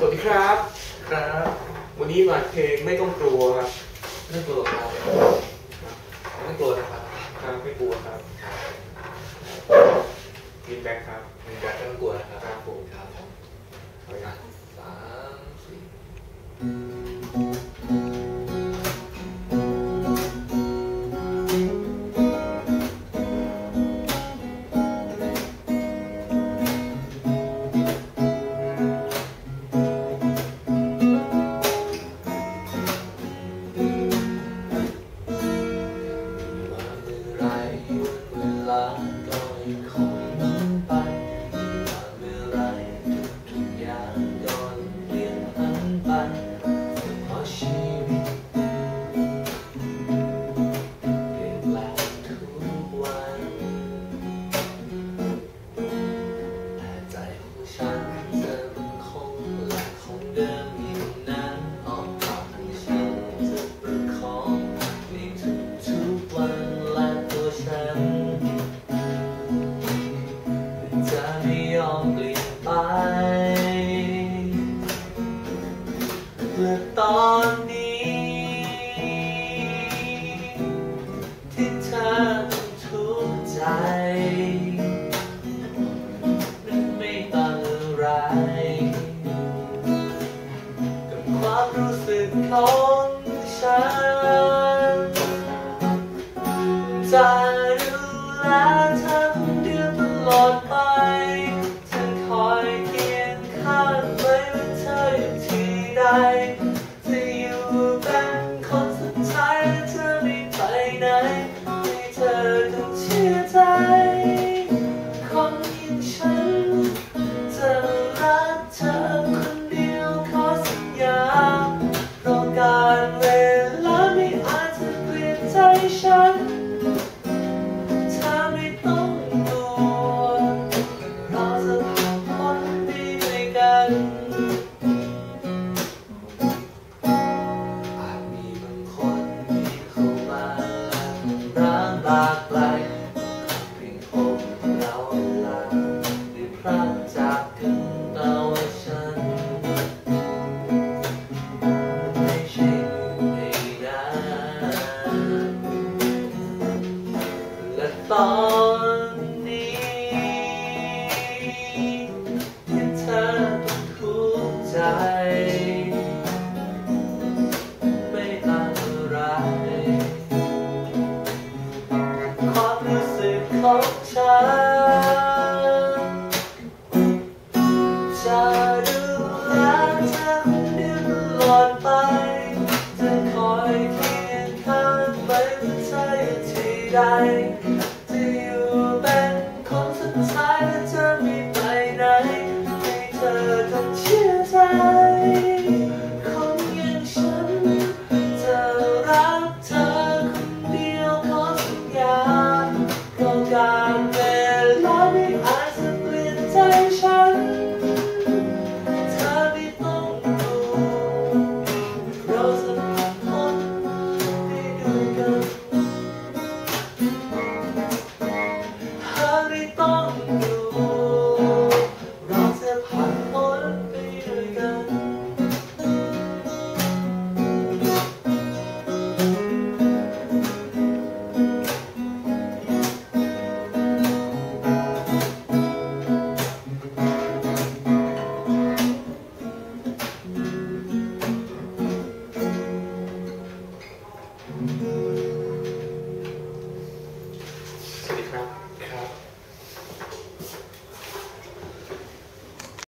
วัสดีครับครับวันนี้มาเพลงไม่ต้องกลัวครับไม่กลัวครับไม่กลัวนะครับครับไม่กลัวครับมีแบ็คครับมีแบ็คไม่ต้องกลัวนะครับครับผมครับเอาอย่าง 3 4และตอนนี้ที่เธอทุกข์ใจนั้นไม่ต่างอะไรกับความรู้สึกของฉันจะดูแลเธอคนเดียวตลอดไปฉันคอยเคียงข้างไม่ว่าเธออยู่ที่ใดจะอยู่เป็นคนสุดท้ายและเธอไม่ไปไหนให้เธอต้องเชื่อใจคนอย่างฉันจะรักเธอคนเดียวขอสัญญาเพราะการเวลาไม่อาจจะเปลี่ยนใจฉันหลากหลายเพียงพบเราลาได้พรากจากกันแต่ว่าฉันไม่ใช่ไม่นานและตอนนี้ที่เธอต้องทุกข์ใจไม่ต่างอะไรของฉันจะ